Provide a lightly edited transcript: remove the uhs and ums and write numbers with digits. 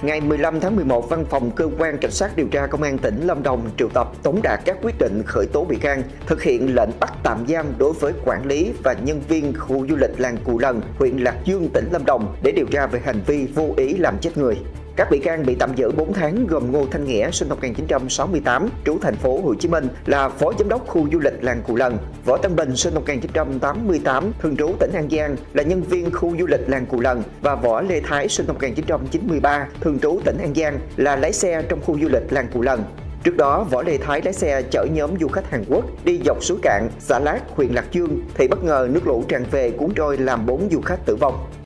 Ngày 15 tháng 11, Văn phòng Cơ quan Cảnh sát điều tra Công an tỉnh Lâm Đồng triệu tập tống đạt các quyết định khởi tố bị can, thực hiện lệnh bắt tạm giam đối với quản lý và nhân viên khu du lịch làng Cù Lần, huyện Lạc Dương, tỉnh Lâm Đồng để điều tra về hành vi vô ý làm chết người. Các bị can bị tạm giữ 4 tháng gồm Ngô Thanh Nghĩa, sinh năm 1968, trú thành phố Hồ Chí Minh, là phó giám đốc khu du lịch làng Cù Lần; Võ Tân Bình, sinh năm 1988, thường trú tỉnh An Giang, là nhân viên khu du lịch làng Cù Lần; và Võ Lê Thái, sinh năm 1993, thường trú tỉnh An Giang, là lái xe trong khu du lịch làng Cù Lần. Trước đó, Võ Lê Thái lái xe chở nhóm du khách Hàn Quốc đi dọc suối Cạn, xã Lát, huyện Lạc Dương thì bất ngờ nước lũ tràn về cuốn trôi làm 4 du khách tử vong.